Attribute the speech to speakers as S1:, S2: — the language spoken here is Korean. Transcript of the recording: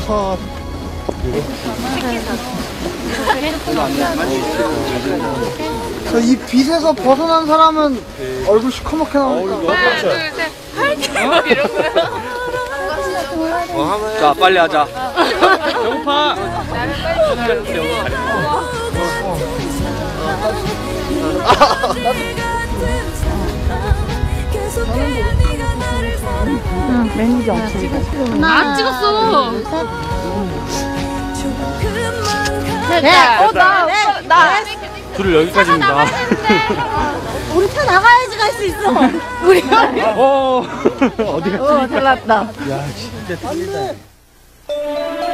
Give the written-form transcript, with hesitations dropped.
S1: 이 빛에서 벗어난 사람은 얼굴 시커멓게 나오니까.
S2: 하나, 둘, 셋, 화이팅! 이러고요.
S3: 자, 빨리 하자.
S4: 배고파.
S1: 매니저 없습니다.
S2: 안 찍었어.
S1: 네. 나.
S4: 둘을 여기까지입니다.
S1: 우리 차 나가야지 갈 수 있어. 우리가.
S4: 어디가?
S1: 잘났다.
S4: 야, 진짜 틀리다.